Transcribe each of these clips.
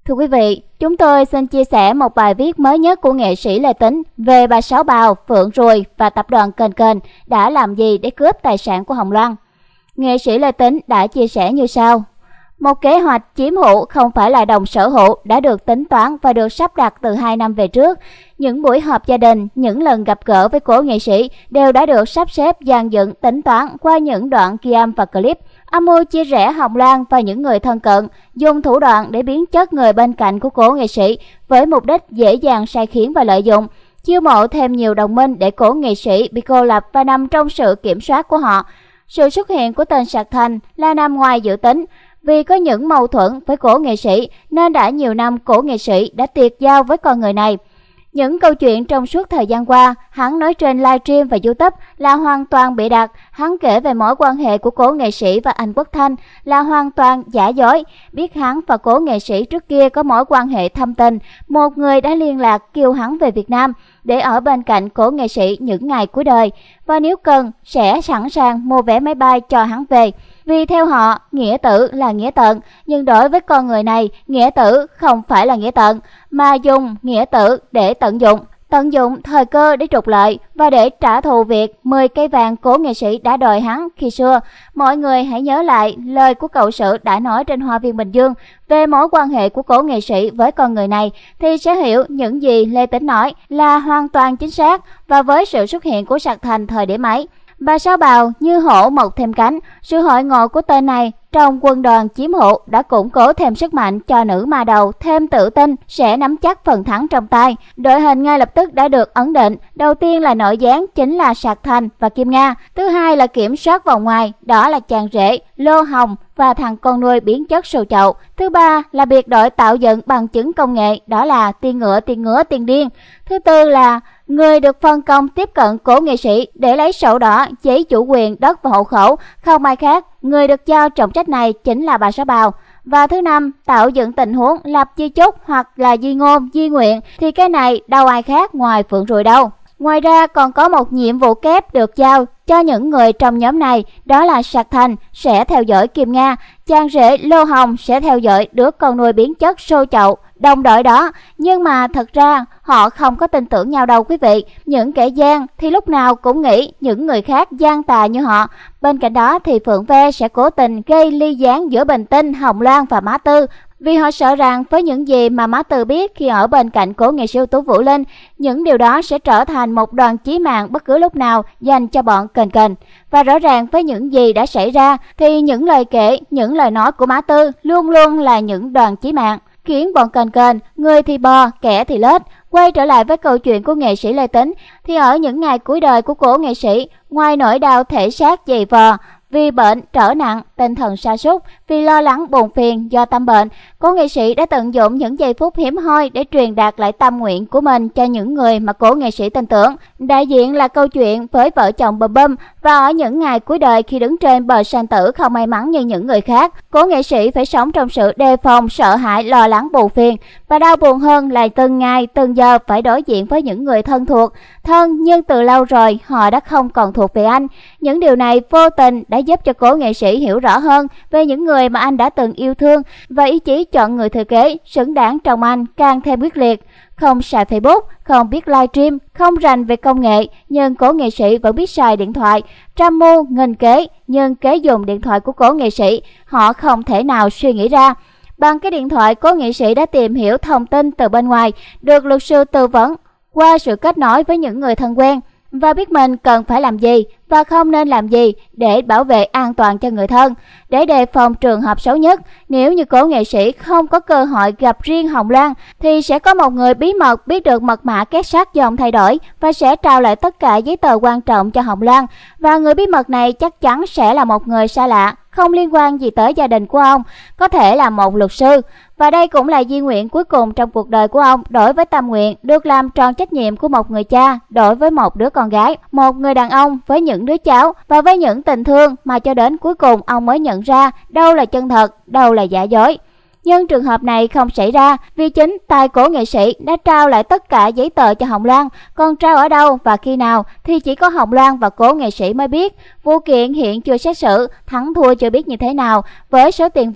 Thưa quý vị, chúng tôi xin chia sẻ một bài viết mới nhất của nghệ sĩ Lê Tính về bà Sáu Bào, Phượng Rùi và tập đoàn Kền Kền đã làm gì để cướp tài sản của Hồng Loan. Nghệ sĩ Lê Tính đã chia sẻ như sau. Một kế hoạch chiếm hữu không phải là đồng sở hữu đã được tính toán và được sắp đặt từ 2 năm về trước. Những buổi họp gia đình, những lần gặp gỡ với cố nghệ sĩ đều đã được sắp xếp dàn dựng tính toán qua những đoạn ghi âm và clip. Âm mưu chia rẽ Hồng Loan và những người thân cận, dùng thủ đoạn để biến chất người bên cạnh của cố nghệ sĩ với mục đích dễ dàng sai khiến và lợi dụng, chiêu mộ thêm nhiều đồng minh để cố nghệ sĩ bị cô lập và nằm trong sự kiểm soát của họ. Sự xuất hiện của tên Sạc Thành là nằm ngoài dự tính. Vì có những mâu thuẫn với cố nghệ sĩ nên đã nhiều năm cố nghệ sĩ đã tiệt giao với con người này. Những câu chuyện trong suốt thời gian qua, hắn nói trên livestream và YouTube là hoàn toàn bịa đặt. Hắn kể về mối quan hệ của cố nghệ sĩ và anh Quốc Thanh là hoàn toàn giả dối. Biết hắn và cố nghệ sĩ trước kia có mối quan hệ thâm tình, một người đã liên lạc kêu hắn về Việt Nam để ở bên cạnh cố nghệ sĩ những ngày cuối đời, và nếu cần sẽ sẵn sàng mua vé máy bay cho hắn về. Vì theo họ, nghĩa tử là nghĩa tận, nhưng đối với con người này, nghĩa tử không phải là nghĩa tận, mà dùng nghĩa tử để tận dụng thời cơ để trục lợi và để trả thù việc 10 cây vàng cố nghệ sĩ đã đòi hắn khi xưa. Mọi người hãy nhớ lại lời của cậu Sử đã nói trên Hoa viên Bình Dương về mối quan hệ của cố nghệ sĩ với con người này thì sẽ hiểu những gì Lê Tính nói là hoàn toàn chính xác. Và với sự xuất hiện của Sạc Thành thời điểm ấy, bà Sáu Bào như hổ mọc thêm cánh. Sự hội ngộ của tên này trong quân đoàn chiếm hữu đã củng cố thêm sức mạnh cho nữ ma đầu thêm tự tin sẽ nắm chắc phần thắng trong tay. Đội hình ngay lập tức đã được ấn định. Đầu tiên là nội gián chính là Sạc Thành và Kim Nga. Thứ hai là kiểm soát vòng ngoài, đó là chàng rể Lô Hồng và thằng con nuôi biến chất sâu chậu. Thứ ba là biệt đội tạo dựng bằng chứng công nghệ, đó là tiên ngựa, tiên điên. Thứ tư là người được phân công tiếp cận cố nghệ sĩ để lấy sổ đỏ, giấy chủ quyền đất và hộ khẩu, không ai khác. Người được giao trọng trách này chính là bà Sáu Bào. Và thứ năm, tạo dựng tình huống lập di chúc hoặc là di ngôn, di nguyện, thì cái này đâu ai khác ngoài Phượng Rùi đâu. Ngoài ra còn có một nhiệm vụ kép được giao cho những người trong nhóm này, đó là Sạc Thành sẽ theo dõi Kim Nga, chàng rể Lô Hồng sẽ theo dõi đứa con nuôi biến chất sâu chậu, đồng đội đó. Nhưng mà thật ra họ không có tin tưởng nhau đâu quý vị. Những kẻ gian thì lúc nào cũng nghĩ những người khác gian tà như họ. Bên cạnh đó thì Phượng Ve sẽ cố tình gây ly gián giữa Bình Tinh, Hồng Loan và Mã Tư, vì họ sợ rằng với những gì mà Mã Tư biết khi ở bên cạnh cố nghệ sĩ ưu tú Vũ Linh, những điều đó sẽ trở thành một đòn chí mạng bất cứ lúc nào dành cho bọn Kền Kền. Và rõ ràng với những gì đã xảy ra thì những lời kể, những lời nói của Mã Tư luôn luôn là những đòn chí mạng, khiến bọn Kền Kền, người thì bò, kẻ thì lết. Quay trở lại với câu chuyện của nghệ sĩ Lê Tính, thì ở những ngày cuối đời của cố nghệ sĩ, ngoài nỗi đau thể xác dày vò vì bệnh trở nặng, tinh thần sa sút, vì lo lắng buồn phiền do tâm bệnh, cố nghệ sĩ đã tận dụng những giây phút hiếm hoi để truyền đạt lại tâm nguyện của mình cho những người mà cố nghệ sĩ tin tưởng. Đại diện là câu chuyện với vợ chồng Bùm Bùm, và ở những ngày cuối đời khi đứng trên bờ sanh tử không may mắn như những người khác, cố nghệ sĩ phải sống trong sự đề phòng, sợ hãi, lo lắng, buồn phiền. Và đau buồn hơn là từng ngày, từng giờ phải đối diện với những người thân thuộc, nhưng từ lâu rồi họ đã không còn thuộc về anh. Những điều này vô tình đã giúp cho cố nghệ sĩ hiểu rõ hơn về những người mà anh đã từng yêu thương, và ý chí chọn người thừa kế xứng đáng trong anh càng thêm quyết liệt. Không xài Facebook, không biết livestream, không rành về công nghệ, nhưng cố nghệ sĩ vẫn biết xài điện thoại. Trăm mưu nghìn kế, nhưng kế dùng điện thoại của cố nghệ sĩ họ không thể nào suy nghĩ ra. Bằng cái điện thoại, cố nghệ sĩ đã tìm hiểu thông tin từ bên ngoài, được luật sư tư vấn qua sự kết nối với những người thân quen, và biết mình cần phải làm gì và không nên làm gì để bảo vệ an toàn cho người thân, để đề phòng trường hợp xấu nhất. Nếu như cố nghệ sĩ không có cơ hội gặp riêng Hồng Loan thì sẽ có một người bí mật biết được mật mã két sắt do ông thay đổi và sẽ trao lại tất cả giấy tờ quan trọng cho Hồng Loan. Và người bí mật này chắc chắn sẽ là một người xa lạ, không liên quan gì tới gia đình của ông, có thể là một luật sư. Và đây cũng là di nguyện cuối cùng trong cuộc đời của ông, đối với tâm nguyện được làm tròn trách nhiệm của một người cha đối với một đứa con gái, một người đàn ông với những đứa cháu, và với những tình thương mà cho đến cuối cùng ông mới nhận ra đâu là chân thật, đâu là giả dối. Nhưng trường hợp này không xảy ra vì chính tay cố nghệ sĩ đã trao lại tất cả giấy tờ cho Hồng Loan. Còn trao ở đâu và khi nào thì chỉ có Hồng Loan và cố nghệ sĩ mới biết. Vụ kiện hiện chưa xét xử, thắng thua chưa biết như thế nào. Với số tiền vàng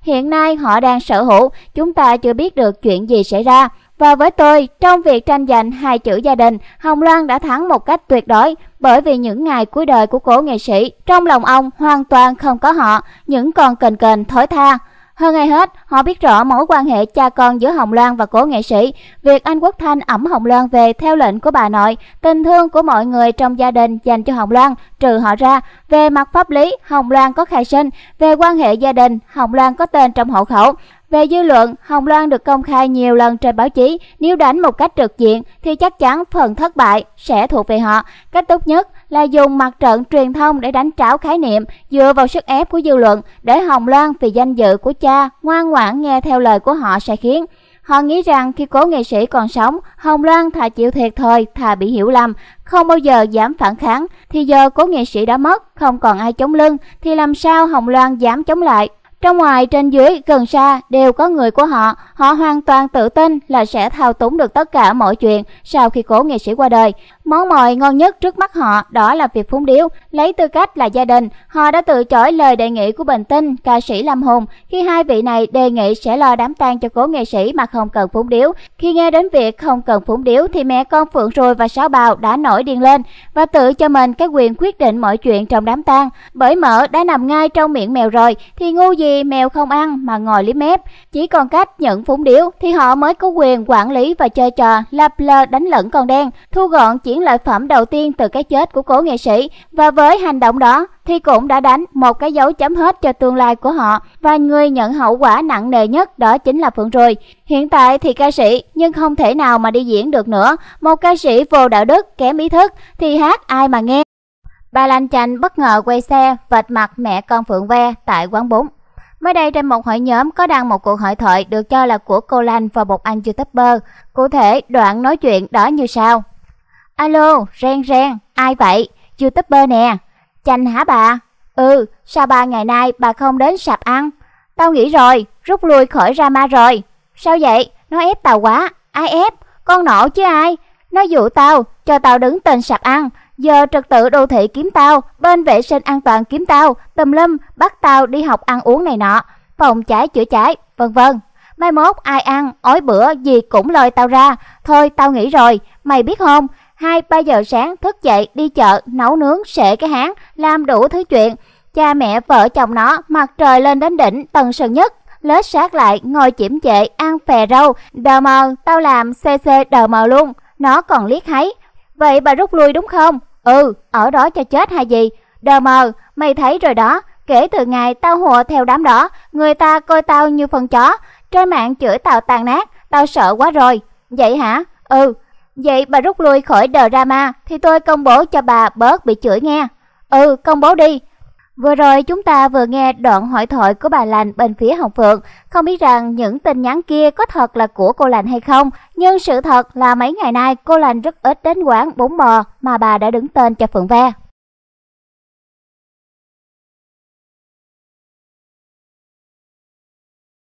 hiện nay họ đang sở hữu, chúng ta chưa biết được chuyện gì xảy ra. Và với tôi, trong việc tranh giành hai chữ gia đình, Hồng Loan đã thắng một cách tuyệt đối, bởi vì những ngày cuối đời của cố nghệ sĩ, trong lòng ông hoàn toàn không có họ, những con kềnh kềnh thối tha. Hơn ai hết, họ biết rõ mối quan hệ cha con giữa Hồng Loan và cố nghệ sĩ. Việc anh Quốc Thanh ẵm Hồng Loan về theo lệnh của bà nội, tình thương của mọi người trong gia đình dành cho Hồng Loan, trừ họ ra. Về mặt pháp lý, Hồng Loan có khai sinh. Về quan hệ gia đình, Hồng Loan có tên trong hộ khẩu. Về dư luận, Hồng Loan được công khai nhiều lần trên báo chí. Nếu đánh một cách trực diện thì chắc chắn phần thất bại sẽ thuộc về họ. Cách tốt nhất là dùng mặt trận truyền thông để đánh tráo khái niệm, dựa vào sức ép của dư luận, để Hồng Loan vì danh dự của cha ngoan ngoãn nghe theo lời của họ sai khiến. Họ nghĩ rằng khi cố nghệ sĩ còn sống, Hồng Loan thà chịu thiệt thòi, thà bị hiểu lầm, không bao giờ dám phản kháng. Thì giờ cố nghệ sĩ đã mất, không còn ai chống lưng, thì làm sao Hồng Loan dám chống lại? Trong ngoài, trên dưới, gần xa đều có người của họ. Họ hoàn toàn tự tin là sẽ thao túng được tất cả mọi chuyện sau khi cố nghệ sĩ qua đời. Món mồi ngon nhất trước mắt họ đó là việc phúng điếu. Lấy tư cách là gia đình, họ đã từ chối lời đề nghị của Bình Tinh, ca sĩ Lâm Hùng, khi hai vị này đề nghị sẽ lo đám tang cho cố nghệ sĩ mà không cần phúng điếu. Khi nghe đến việc không cần phúng điếu thì mẹ con Phượng Ruồi và Sáu Bào đã nổi điên lên và tự cho mình cái quyền quyết định mọi chuyện trong đám tang. Bởi mỡ đã nằm ngay trong miệng mèo rồi thì ngu gì mèo không ăn mà ngồi liếm mép. Chỉ còn cách nhận phúng điếu thì họ mới có quyền quản lý và chơi trò lập lờ đánh lẫn con đen, thu gọn chuyển lợi phẩm đầu tiên từ cái chết của cố nghệ sĩ. Và với hành động đó thì cũng đã đánh một cái dấu chấm hết cho tương lai của họ, và người nhận hậu quả nặng nề nhất đó chính là Phượng Ruồi. Hiện tại thì ca sĩ nhưng không thể nào mà đi diễn được nữa. Một ca sĩ vô đạo đức, kém ý thức thì hát ai mà nghe. Bà Lanh Chanh bất ngờ quay xe vạch mặt mẹ con Phượng Ve tại quán bún. Mới đây trên một hội nhóm có đăng một cuộc hội thoại được cho là của cô Lanh và một anh YouTuber. Cụ thể đoạn nói chuyện đó như sau: Alo, Ren Ren, ai vậy? YouTuber nè. Chanh hả bà? Ừ, sao 3 ngày nay bà không đến sạp ăn? Tao nghĩ rồi, rút lui khỏi drama rồi. Sao vậy? Nó ép tao quá. Ai ép? Con nổ chứ ai? Nó dụ tao, cho tao đứng tên sạp ăn. Giờ trật tự đô thị kiếm tao, bên vệ sinh an toàn kiếm tao, tùm lum bắt tao đi học ăn uống này nọ, phòng cháy chữa cháy, vân vân. Mai mốt ai ăn, ói bữa gì cũng lôi tao ra. Thôi tao nghỉ rồi, mày biết không? 2-3 giờ sáng thức dậy đi chợ, nấu nướng, xệ cái háng, làm đủ thứ chuyện. Cha mẹ vợ chồng nó mặt trời lên đến đỉnh Tân Sơn Nhất, lết sát lại ngồi chiểm chệ ăn phè rau. Đờ mờ, tao làm cc đờ mờ luôn. Nó còn liếc háy. Vậy bà rút lui đúng không? Ừ, ở đó cho chết hay gì? Đờ mờ, mày thấy rồi đó. Kể từ ngày tao hùa theo đám đó, người ta coi tao như phân chó. Trên mạng chửi tao tàn nát, tao sợ quá rồi. Vậy hả? Ừ. Vậy bà rút lui khỏi drama thì tôi công bố cho bà bớt bị chửi nghe. Ừ, công bố đi. Vừa rồi chúng ta vừa nghe đoạn hội thoại của bà Lành bên phía Hồng Phượng. Không biết rằng những tin nhắn kia có thật là của cô Lành hay không, nhưng sự thật là mấy ngày nay cô Lành rất ít đến quán bún bò mà bà đã đứng tên cho Phượng Ve.